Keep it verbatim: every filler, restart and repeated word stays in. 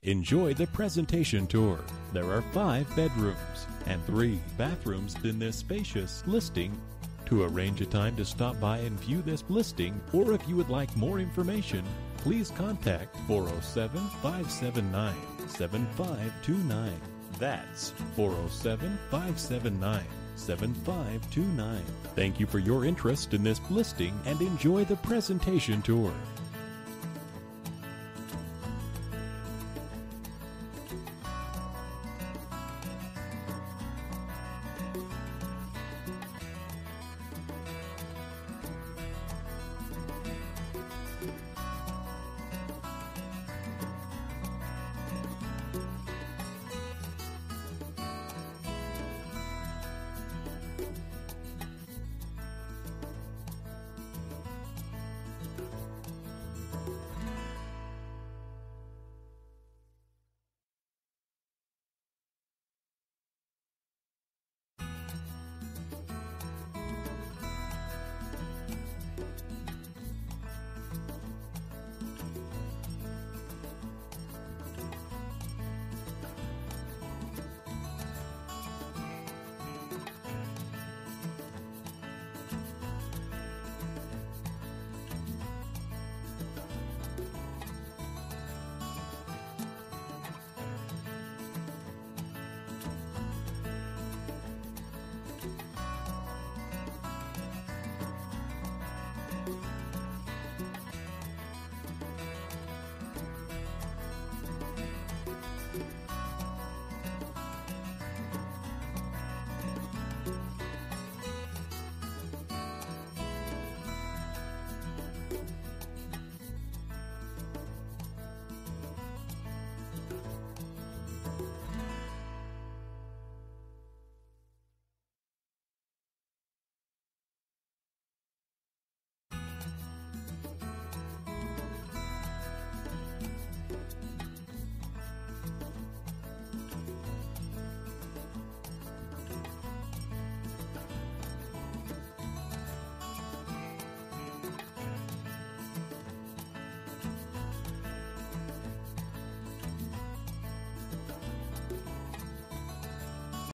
Enjoy the presentation tour. There are five bedrooms and three bathrooms in this spacious listing. To arrange a time to stop by and view this listing, or if you would like more information, please contact four oh seven, five seven nine, seven five two nine. That's four oh seven, five seven nine, seven five two nine. Thank you for your interest in this listing and enjoy the presentation tour.